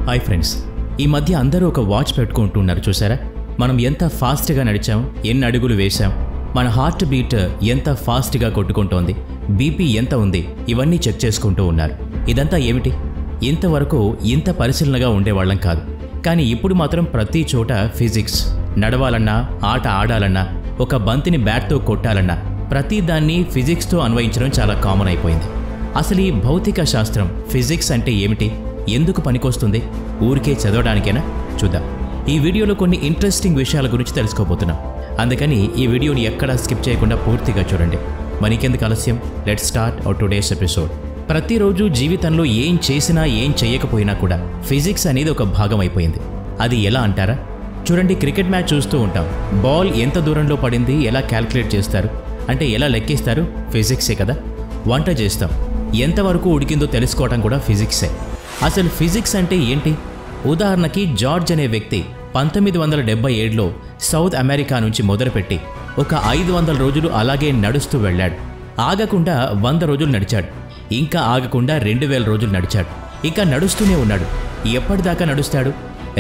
Hi friends, ఈ మధ్య అందరూ ఒక వాచ్ పెట్టుకుంటున్నారు చూసారా? మనం ఎంత ఫాస్ట్గా నడిచాం, ఎన్ని అడుగులు వేశాం, మన హార్ట్ బీట్ ఎంత ఫాస్ట్గా కొట్టుకుంటోంది, బీపీ ఎంత ఉంది, ఇవన్నీ చెక్ చేసుకుంటూ ఉన్నారు. ఇదంతా ఏమిటి? ఇంతవరకు ఇంత పరిశీలనగా ఉండేవాళ్ళం కాదు. కానీ ఇప్పుడు మాత్రం ప్రతి చోట ఫిజిక్స్. నడవాలన్నా, ఆట ఆడాలన్నా, ఒక బంతిని బ్యాట్తో కొట్టాలన్నా ప్రతి దాన్ని ఫిజిక్స్తో అన్వయించడం చాలా కామన్ అయిపోయింది. అసలు ఈ భౌతిక శాస్త్రం ఫిజిక్స్ అంటే ఏమిటి, ఎందుకు పనికొస్తుంది, ఊరికే చదవడానికేనా? చూద్దాం. ఈ వీడియోలో కొన్ని ఇంట్రెస్టింగ్ విషయాల గురించి తెలుసుకోబోతున్నాం. అందుకని ఈ వీడియోని ఎక్కడా స్కిప్ చేయకుండా పూర్తిగా చూడండి. మనకెందుకు ఆలస్యం, let's start our today's episode. ప్రతిరోజు జీవితంలో ఏం చేసినా ఏం చేయకపోయినా కూడా ఫిజిక్స్ అనేది ఒక భాగం అయిపోయింది. అది ఎలా అంటారా? చూడండి, క్రికెట్ మ్యాచ్ చూస్తూ ఉంటాం. బాల్ ఎంత దూరంలో పడింది ఎలా క్యాల్కులేట్ చేస్తారు, అంటే ఎలా లెక్కిస్తారు? ఫిజిక్సే కదా. వంట చేస్తాం, ఎంతవరకు ఉడికిందో తెలుసుకోవడం కూడా ఫిజిక్సే. అసలు ఫిజిక్స్ అంటే ఏంటి? ఉదాహరణకి జార్జ్ అనే వ్యక్తి 1977లో సౌత్ అమెరికా నుంచి మొదలుపెట్టి ఒక 500 రోజులు అలాగే నడుస్తూ వెళ్ళాడు. ఆగకుండా 100 రోజులు నడిచాడు. ఇంకా ఆగకుండా 2000 రోజులు నడిచాడు. ఇంకా నడుస్తూనే ఉన్నాడు. ఎప్పటిదాకా నడుస్తాడు?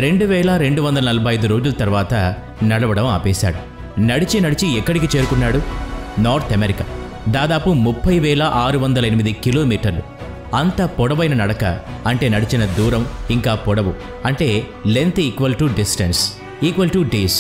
2245 రోజుల తర్వాత నడవడం ఆపేశాడు. నడిచి ఎక్కడికి చేరుకున్నాడు? North America. దాదాపు 30,608 కిలోమీటర్లు. అంత పొడవైన నడక అంటే నడిచిన దూరం ఇంకా పొడవు అంటే length equal to distance equal to days.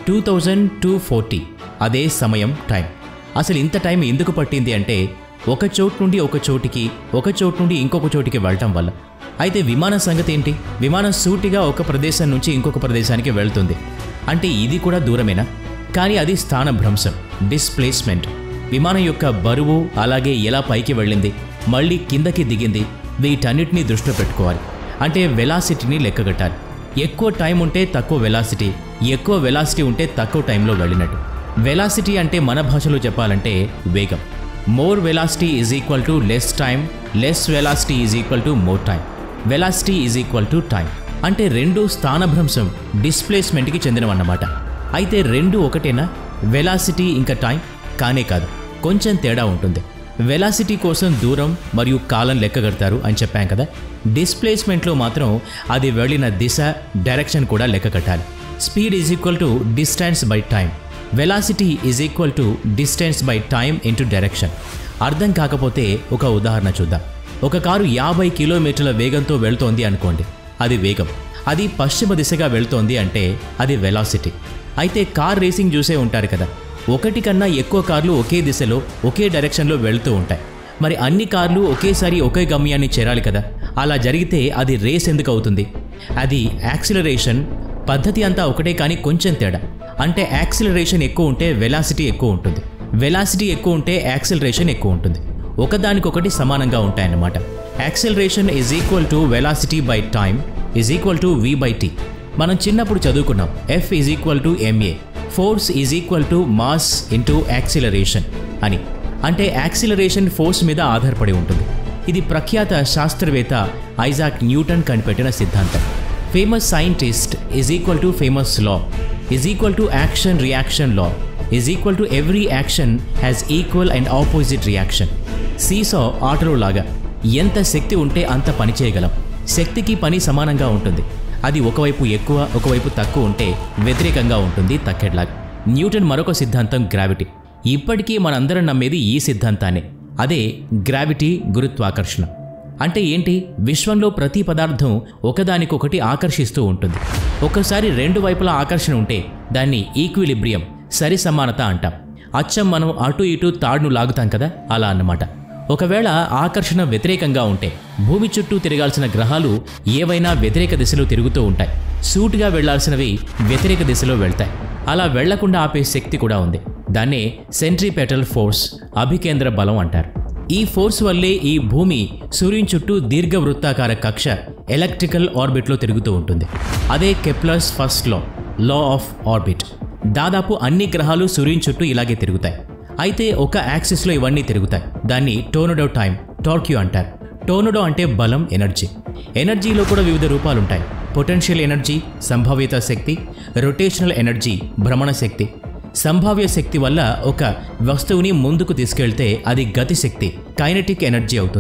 2240. అదే సమయం, టైం. అసలు ఇంత టైం ఎందుకు పట్టింది అంటే ఒక చోటు నుండి ఒక చోటికి, ఒక చోటు నుండి ఇంకొక చోటికి వెళ్ళటం వల్ల. అయితే విమానం సంగతి ఏంటి? విమానం సూటిగా ఒక ప్రదేశం నుంచి ఇంకొక ప్రదేశానికి వెళ్తుంది. అంటే ఇది కూడా దూరమేనా? కానీ అది స్థానభ్రంశం, డిస్ప్లేస్మెంట్. విమానం యొక్క బరువు, అలాగే ఎలా పైకి వెళ్ళింది, మళ్ళీ కిందకి దిగింది, వీటన్నిటినీ దృష్టిలో పెట్టుకోవాలి. అంటే వెలాసిటీని లెక్కగట్టాలి. ఎక్కువ టైం ఉంటే తక్కువ వెలాసిటీ, ఎక్కువ వెలాసిటీ ఉంటే తక్కువ టైంలో వెళ్ళినట్టు. వెలాసిటీ అంటే మన భాషలో చెప్పాలంటే వేగం. More velocity is equal to less time, less velocity is equal to more time. Velocity is equal to time. అంటే రెండు స్థానభ్రంశం, డిస్ప్లేస్మెంట్కి చెందినవన్నమాట. అయితే రెండు ఒకటేనా? వెలాసిటీ ఇంకా టైం? కానే కాదు, కొంచెం తేడా ఉంటుంది. వెలాసిటీ కోసం దూరం మరియు కాలం లెక్కగడతారు అని చెప్పాం కదా. డిస్ప్లేస్మెంట్లో మాత్రం అది వెళ్ళిన దిశ, డైరెక్షన్ కూడా లెక్క కట్టాలి. Speed is equal to distance by time. Velocity is equal to distance by time into direction. అర్థం కాకపోతే ఒక ఉదాహరణ చూద్దాం. ఒక కారు 50 కిలోమీటర్ల వేగంతో వెళ్తోంది అనుకోండి, అది వేగం. అది పశ్చిమ దిశగా వెళ్తోంది అంటే అది వెలాసిటీ. అయితే కార్ రేసింగ్ చూసే ఉంటారు కదా, ఒకటి కన్నా ఎక్కువ కార్లు ఒకే దిశలో, ఒకే డైరెక్షన్లో వెళ్తూ ఉంటాయి. మరి అన్ని కార్లు ఒకేసారి ఒకే గమ్యాన్ని చేరాలి కదా. అలా జరిగితే అది రేస్ ఎందుకు అవుతుంది? అది యాక్సిలరేషన్. పద్ధతి అంతా ఒకటే కానీ కొంచెం తేడా. అంటే యాక్సిలరేషన్ ఎక్కువ ఉంటే వెలాసిటీ ఎక్కువ ఉంటుంది, వెలాసిటీ ఎక్కువ ఉంటే యాక్సిలరేషన్ ఎక్కువ ఉంటుంది. ఒకదానికొకటి సమానంగా ఉంటాయన్నమాట. Acceleration is equal to velocity by time is equal to v/t. మనం చిన్నప్పుడు చదువుకున్నాం F is equal to ma. Force is equal to mass into acceleration అని. అంటే యాక్సిలరేషన్ ఫోర్స్ మీద ఆధారపడి ఉంటుంది. ఇది ప్రఖ్యాత శాస్త్రవేత్త ఐజాక్ న్యూటన్ కనిపెట్టిన సిద్ధాంతం. Famous scientist is equal to famous law is equal to action reaction law is equal to every action has equal and opposite reaction. సీసా ఆటలో లాగా ఎంత శక్తి ఉంటే అంత పని చేయగలం. శక్తికి పని సమానంగా ఉంటుంది. అది ఒకవైపు ఎక్కువ, ఒకవైపు తక్కువ ఉంటే వ్యతిరేకంగా ఉంటుంది, తక్కెడ్లాగా. న్యూటన్ మరొక సిద్ధాంతం గ్రావిటీ. ఇప్పటికీ మనందరం నమ్మేది ఈ సిద్ధాంతాన్ని. అదే గ్రావిటీ, గురుత్వాకర్షణ. అంటే ఏంటి? విశ్వంలో ప్రతి పదార్థం ఒకదానికొకటి ఆకర్షిస్తూ ఉంటుంది. ఒకసారి రెండు వైపులా ఆకర్షణ ఉంటే దాన్ని ఈక్విలిబ్రియం, సరి సమానత అంటాం. అచ్చం మనం అటు ఇటు తాడును లాగుతాం కదా, అలా అన్నమాట. ఒకవేళ ఆకర్షణ వ్యతిరేకంగా ఉంటే భూమి చుట్టూ తిరగాల్సిన గ్రహాలు ఏవైనా వ్యతిరేక దిశలో తిరుగుతూ ఉంటాయి. సూటిగా వెళ్లాల్సినవి వ్యతిరేక దిశలో వెళ్తాయి. అలా వెళ్లకుండా ఆపే శక్తి కూడా ఉంది. దాన్నే సెంట్రిపెటల్ ఫోర్స్, అభికేంద్ర బలం అంటారు. ఈ ఫోర్స్ వల్లే ఈ భూమి సూర్యుని చుట్టూ దీర్ఘవృత్తాకార కక్ష, ఎలక్ట్రికల్ ఆర్బిట్లో తిరుగుతూ ఉంటుంది. అదే Kepler's first law of orbit. దాదాపు అన్ని గ్రహాలు సూర్యుని చుట్టూ ఇలాగే తిరుగుతాయి. అయితే ఒక యాక్సిస్లో ఇవన్నీ తిరుగుతాయి. దాన్ని టోర్నడో టైం, టార్క్యూ అంటారు. టోర్నడో అంటే బలం, ఎనర్జీ. ఎనర్జీలో కూడా వివిధ రూపాలుంటాయి. పొటెన్షియల్ ఎనర్జీ, సంభావ్యత శక్తి. రొటేషనల్ ఎనర్జీ, భ్రమణ శక్తి. సంభావ్య శక్తి వల్ల ఒక వస్తువుని ముందుకు తీసుకెళ్తే అది గతి శక్తి, కైనెటిక్ ఎనర్జీ అవుతుంది.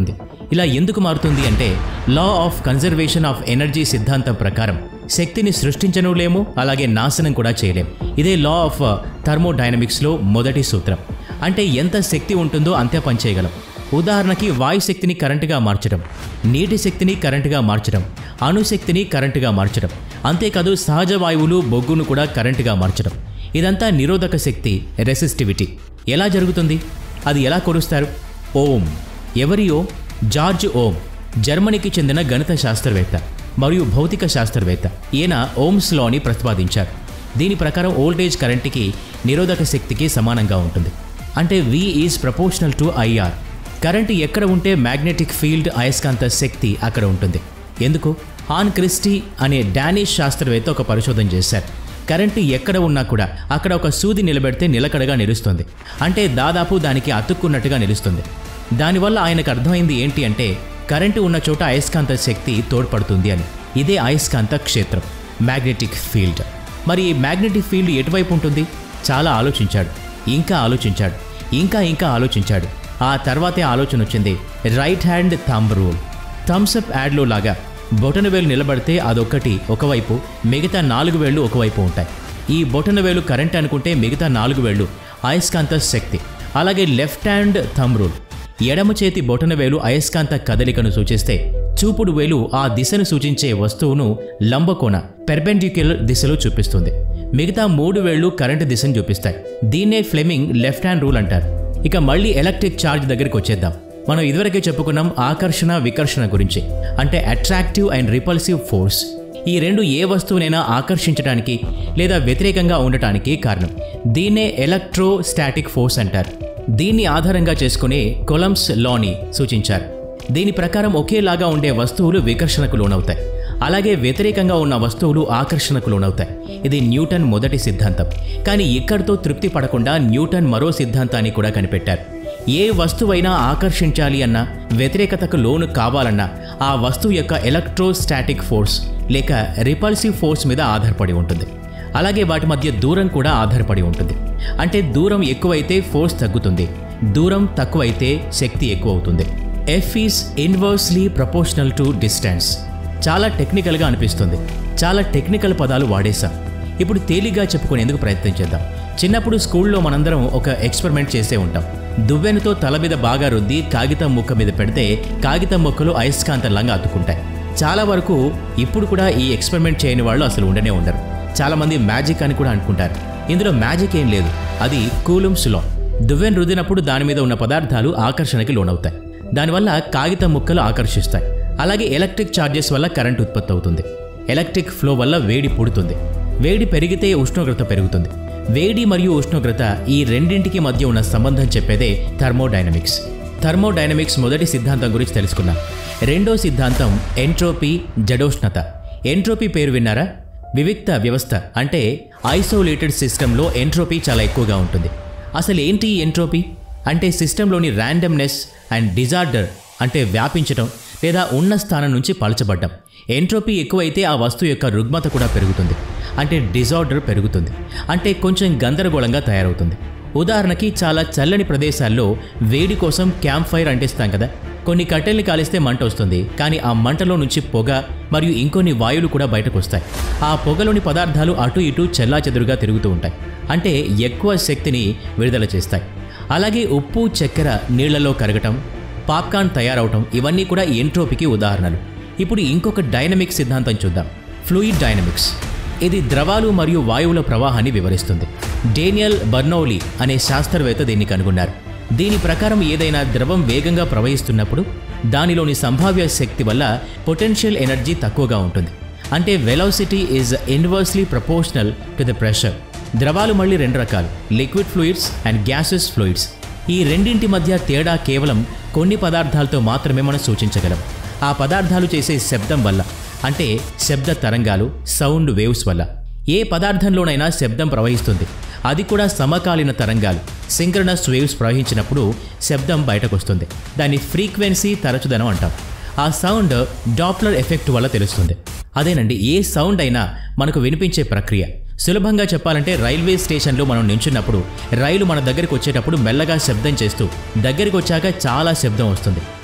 ఇలా ఎందుకు మారుతుంది అంటే law of conservation of energy సిద్ధాంతం ప్రకారం శక్తిని సృష్టించను లేము, అలాగే నాశనం కూడా చేయలేం. ఇదే లా ఆఫ్ థర్మోడైనమిక్స్లో మొదటి సూత్రం. అంటే ఎంత శక్తి ఉంటుందో అంతే పనిచేయగలం. ఉదాహరణకి వాయు శక్తిని కరెంటుగా మార్చడం, నీటి శక్తిని కరెంటుగా మార్చడం, అణుశక్తిని కరెంటుగా మార్చడం, అంతేకాదు సహజ వాయువులు బొగ్గును కూడా కరెంటుగా మార్చడం. ఇదంతా నిరోధక శక్తి, రెసిస్టివిటీ. ఎలా జరుగుతుంది? అది ఎలా కొలుస్తారు? ఓం. ఎవరి ఓం? జార్జ్ ఓం, జర్మనీకి చెందిన గణిత శాస్త్రవేత్త మరియు భౌతిక శాస్త్రవేత్త. ఈయన ఓమ్స్ లాని ప్రతిపాదించారు. దీని ప్రకారం వోల్టేజ్ కరెంటుకి నిరోధక శక్తికి సమానంగా ఉంటుంది. అంటే V is proportional to IR. Current ఎక్కడ ఉంటే మ్యాగ్నెటిక్ ఫీల్డ్ అయస్కాంత శక్తి అక్కడ ఉంటుంది. ఎందుకు? హాన్ క్రిస్టీ అనే డానిష్ శాస్త్రవేత్త ఒక పరిశోధన చేశారు. కరెంటు ఎక్కడ ఉన్నా కూడా అక్కడ ఒక సూది నిలబెడితే నిలకడగా నిలుస్తుంది. అంటే దాదాపు దానికి అతుక్కున్నట్టుగా నిలుస్తుంది. దానివల్ల ఆయనకు అర్థమైంది ఏంటి అంటే కరెంటు ఉన్న చోట అయస్కాంత శక్తి తోడ్పడుతుంది అని. ఇదే అయస్కాంత క్షేత్రం, మ్యాగ్నెటిక్ ఫీల్డ్. మరి ఈ మ్యాగ్నెటిక్ ఫీల్డ్ ఎటువైపు ఉంటుంది? చాలా ఆలోచించాడు, ఇంకా ఆలోచించాడు, ఇంకా ఆలోచించాడు. ఆ తర్వాతే ఆలోచన వచ్చింది right hand thumb rule. Thums Up యాడ్లో లాగా బొటనవేలు నిలబడితే అదొక్కటి ఒకవైపు, మిగతా 4 వేళ్ళు ఒకవైపు ఉంటాయి. ఈ బొటనవేలు కరెంట్ అనుకుంటే మిగతా 4 వేళ్ళు అయస్కాంత శక్తి. అలాగే లెఫ్ట్ హ్యాండ్ థంబ్ రూల్. ఎడమ చేతి బొటనవేలు అయస్కాంత కదలికను సూచిస్తే చూపుడు వేలు ఆ దిశను సూచించే వస్తువును లంబకోణ పెర్పెండిక్యులర్ దిశలో చూపిస్తుంది. మిగతా 3 వేళ్ళు కరెంటు దిశను చూపిస్తాయి. దీన్నే ఫ్లెమింగ్ లెఫ్ట్ హ్యాండ్ రూల్ అంటారు. ఇక మళ్ళీ ఎలక్ట్రిక్ ఛార్జ్ దగ్గరికి వచ్చేద్దాం. మనం ఇదివరకే చెప్పుకున్నాం ఆకర్షణ వికర్షణ గురించి. అంటే అట్రాక్టివ్ అండ్ రిపల్సివ్ ఫోర్స్. ఈ రెండు ఏ వస్తువునైనా ఆకర్షించడానికి లేదా వ్యతిరేకంగా ఉండటానికి కారణం. దీన్నే ఎలక్ట్రోస్టాటిక్ ఫోర్స్ అంటారు. దీన్ని ఆధారంగా చేసుకుని కొలంబ్స్ లాని సూచించారు. దీని ప్రకారం ఒకేలాగా ఉండే వస్తువులు వికర్షణకు లోనవుతాయి, అలాగే వ్యతిరేకంగా ఉన్న వస్తువులు ఆకర్షణకు లోనవుతాయి. ఇది న్యూటన్ మొదటి సిద్ధాంతం. కానీ ఇక్కడితో తృప్తి పడకుండా న్యూటన్ మరో సిద్ధాంతాన్ని కూడా కనిపెట్టారు. ఏ వస్తువైనా ఆకర్షించాలి అన్నా, వ్యతిరేకతకు లోను కావాలన్నా ఆ వస్తువు యొక్క ఎలక్ట్రోస్టాటిక్ ఫోర్స్ లేక రిపల్సివ్ ఫోర్స్ మీద ఆధారపడి ఉంటుంది. అలాగే వాటి మధ్య దూరం కూడా ఆధారపడి ఉంటుంది. అంటే దూరం ఎక్కువైతే ఫోర్స్ తగ్గుతుంది, దూరం తక్కువైతే శక్తి ఎక్కువ అవుతుంది. F is inversely proportional to distance. చాలా టెక్నికల్గా అనిపిస్తుంది, చాలా టెక్నికల్ పదాలు వాడేశాం. ఇప్పుడు తేలిగ్గా చెప్పుకునేందుకు ప్రయత్నం చేద్దాం. చిన్నప్పుడు స్కూల్లో మనందరం ఒక ఎక్స్పెరిమెంట్ చేసే ఉంటాం. దువ్వెనతో తల మీద బాగా రుద్ది కాగితం ముక్క మీద పెడితే కాగితం ముక్కలు అయస్కాంతంలాగా అతుక్కుంటాయి. చాలా వరకు ఇప్పుడు కూడా ఈ ఎక్స్పెరిమెంట్ చేయని వాళ్ళు అసలు ఉండనే ఉండరు. చాలామంది మ్యాజిక్ అని కూడా అనుకుంటారు. ఇందులో మ్యాజిక్ ఏం లేదు, అది కూలుంబ్స్ లా. దువ్వెన రుద్దినప్పుడు దాని మీద ఉన్న పదార్థాలు ఆకర్షణకి లోనవుతాయి. దానివల్ల కాగితం ముక్కలు ఆకర్షిస్తాయి. అలాగే ఎలక్ట్రిక్ ఛార్జెస్ వల్ల కరెంట్ ఉత్పత్తి అవుతుంది. ఎలక్ట్రిక్ ఫ్లో వల్ల వేడి పుడుతుంది. వేడి పెరిగితే ఉష్ణోగ్రత పెరుగుతుంది. వేడి మరియు ఉష్ణోగ్రత ఈ రెండింటికి మధ్య ఉన్న సంబంధం చెప్పేదే థర్మోడైనమిక్స్. థర్మోడైనమిక్స్ మొదటి సిద్ధాంతం గురించి తెలుసుకున్నాం. రెండో సిద్ధాంతం ఎంట్రోపీ, జడోష్ణత. ఎంట్రోపీ పేరు విన్నారా? వివిక్త వ్యవస్థ అంటే ఐసోలేటెడ్ సిస్టంలో ఎంట్రోపీ చాలా ఎక్కువగా ఉంటుంది. అసలు ఏంటి ఎంట్రోపీ అంటే సిస్టంలోని ర్యాండమ్నెస్ అండ్ డిజార్డర్, అంటే వ్యాపించడం లేదా ఉన్న స్థానం నుంచి పలచబడ్డం. ఎంట్రోపీ ఎక్కువైతే ఆ వస్తువు యొక్క రుగ్మత కూడా పెరుగుతుంది, అంటే డిజార్డర్ పెరుగుతుంది, అంటే కొంచెం గందరగోళంగా తయారవుతుంది. ఉదాహరణకి చాలా చల్లని ప్రదేశాల్లో వేడి కోసం క్యాంప్ ఫైర్ అంటిస్తాం కదా. కొన్ని కట్టెల్ని కాలిస్తే మంట వస్తుంది, కానీ ఆ మంటలో నుంచి పొగ మరియు ఇంకొన్ని వాయువులు కూడా బయటకు వస్తాయి. ఆ పొగలోని పదార్థాలు అటు ఇటు చెల్లాచెదురుగా తిరుగుతూ ఉంటాయి, అంటే ఎక్కువ శక్తిని విడుదల చేస్తాయి. అలాగే ఉప్పు, చక్కెర నీళ్లలో కరగటం, పాప్కార్న్ తయారవటం, ఇవన్నీ కూడా ఎంట్రోపీకి ఉదాహరణలు. ఇప్పుడు ఇంకొక డైనమిక్ సిద్ధాంతం చూద్దాం, ఫ్లూయిడ్ డైనమిక్స్. ఇది ద్రవాలు మరియు వాయువుల ప్రవాహాన్ని వివరిస్తుంది. డేనియల్ బర్నౌలీ అనే శాస్త్రవేత్త దీన్ని కనుగొన్నారు. దీని ప్రకారం ఏదైనా ద్రవం వేగంగా ప్రవహిస్తున్నప్పుడు దానిలోని సంభావ్య శక్తి వల్ల పొటెన్షియల్ ఎనర్జీ తక్కువగా ఉంటుంది. అంటే velocity is inversely proportional to the pressure. ద్రవాలు మళ్ళీ 2 రకాలు, liquid fluids and gases fluids. ఈ రెండింటి మధ్య తేడా కేవలం కొన్ని పదార్థాలతో మాత్రమే మనం సూచించగలం. ఆ పదార్థాలు చేసే శబ్దం వల్ల, అంటే శబ్ద తరంగాలు, సౌండ్ వేవ్స్ వల్ల. ఏ పదార్థంలోనైనా శబ్దం ప్రవహిస్తుంది, అది కూడా సమకాలీన తరంగాలు, సింక్రనస్ వేవ్స్ ప్రవహించినప్పుడు శబ్దం బయటకు వస్తుంది. దాన్ని ఫ్రీక్వెన్సీ తరచుదనం అంటాం. ఆ సౌండ్ డాప్లర్ ఎఫెక్ట్ వల్ల తెలుస్తుంది. అదేనండి, ఏ సౌండ్ అయినా మనకు వినిపించే ప్రక్రియ. సులభంగా చెప్పాలంటే రైల్వే స్టేషన్లో మనం నించున్నప్పుడు రైలు మన దగ్గరికి వచ్చేటప్పుడు మెల్లగా శబ్దం చేస్తూ దగ్గరికి వచ్చాక చాలా శబ్దం వస్తుంది.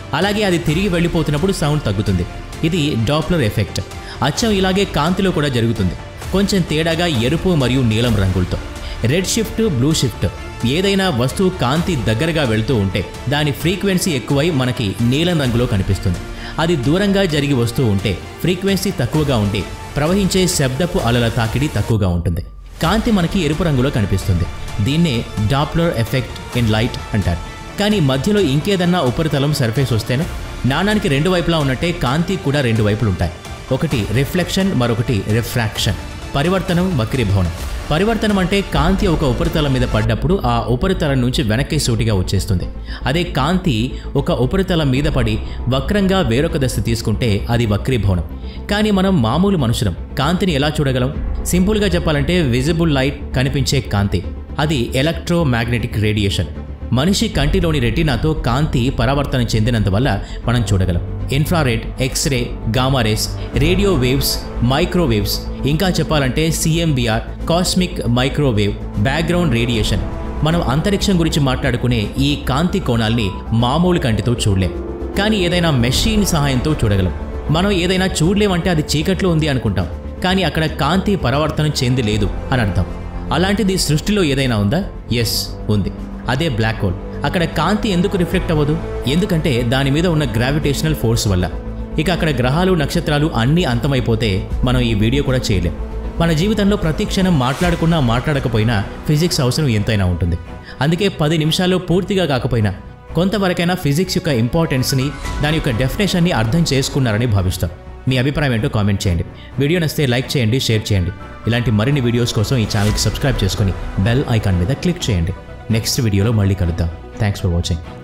అలాగే అది తిరిగి వెళ్ళిపోతున్నప్పుడు సౌండ్ తగ్గుతుంది. ఇది డాప్లర్ ఎఫెక్ట్. అచ్చం ఇలాగే కాంతిలో కూడా జరుగుతుంది, కొంచెం తేడాగా ఎరుపు మరియు నీలం రంగులతో. Red shift, blue shift. ఏదైనా వస్తువు కాంతి దగ్గరగా వెళ్తూ ఉంటే దాని ఫ్రీక్వెన్సీ ఎక్కువై మనకి నీలం రంగులో కనిపిస్తుంది. అది దూరంగా జరిగి వస్తూ ఉంటే ఫ్రీక్వెన్సీ తక్కువగా ఉండి ప్రవహించే శబ్దపు అలల తాకిడి తక్కువగా ఉంటుంది. కాంతి మనకి ఎరుపు రంగులో కనిపిస్తుంది. దీన్నే డాప్లర్ ఎఫెక్ట్ ఇన్ లైట్ అంటారు. కానీ మధ్యలో ఇంకేదన్నా ఉపరితలం సర్ఫేస్ వస్తేనే నాణానికి రెండు వైపులా ఉన్నట్టే కాంతి కూడా రెండు వైపులు ఉంటాయి. ఒకటి రిఫ్లెక్షన్, మరొకటి రిఫ్రాక్షన్. పరివర్తనం, వక్రీభవనం. పరివర్తనం అంటే కాంతి ఒక ఉపరితలం మీద పడ్డప్పుడు ఆ ఉపరితలం నుంచి వెనక్కి సూటిగా వచ్చేస్తుంది. అదే కాంతి ఒక ఉపరితలం మీద పడి వక్రంగా వేరొక దశ తీసుకుంటే అది వక్రీభవనం. కానీ మనం మామూలు మనుషులం కాంతిని ఎలా చూడగలం? సింపుల్గా చెప్పాలంటే విజిబుల్ లైట్, కనిపించే కాంతి, అది ఎలక్ట్రోమాగ్నెటిక్ రేడియేషన్. మనిషి కంటిలోని రెటీనాతో కాంతి పరావర్తనం చెందినందువల్ల మనం చూడగలం. Infrared, x ray, gamma rays, radio waves, microwaves, ఇంకా చెప్పాలంటే CMBR, cosmic microwave, background radiation. మనం అంతరిక్షం గురించి మాట్లాడుకునే ఈ కాంతి కోణాల్ని మామూలు కంటితో చూడలేం, కానీ ఏదైనా మెషిన్ సహాయంతో చూడగలం. మనం ఏదైనా చూడలేమంటే అది చీకట్లో ఉంది అనుకుంటాం, కానీ అక్కడ కాంతి పరావర్తనం చెంది లేదు అని అర్థం. అలాంటిది సృష్టిలో ఏదైనా ఉందా? ఎస్, ఉంది. అదే బ్లాక్ హోల్. అక్కడ కాంతి ఎందుకు రిఫ్లెక్ట్ అవ్వదు? ఎందుకంటే దాని మీద ఉన్న గ్రావిటేషనల్ ఫోర్స్ వల్ల. ఇక అక్కడ గ్రహాలు, నక్షత్రాలు అన్నీ అంతమైపోతే మనం ఈ వీడియో కూడా చేయలేం. మన జీవితంలో ప్రతి క్షణం మాట్లాడుకున్నా మాట్లాడకపోయినా ఫిజిక్స్ అవసరం ఎంతైనా ఉంటుంది. అందుకే 10 నిమిషాల్లో పూర్తిగా కాకపోయినా కొంతవరకైనా ఫిజిక్స్ యొక్క ఇంపార్టెన్స్ని, దాని యొక్క డెఫినేషన్ని అర్థం చేసుకున్నారని భావిస్తాం. మీ అభిప్రాయం ఏంటో కామెంట్ చేయండి. వీడియో నచ్చితే లైక్ చేయండి, షేర్ చేయండి. ఇలాంటి మరిన్ని వీడియోస్ కోసం ఈ ఛానల్కి సబ్స్క్రైబ్ చేసుకొని బెల్ ఐకాన్ మీద క్లిక్ చేయండి. నెక్స్ట్ వీడియోలో మళ్ళీ కలుద్దాం. Thanks for watching.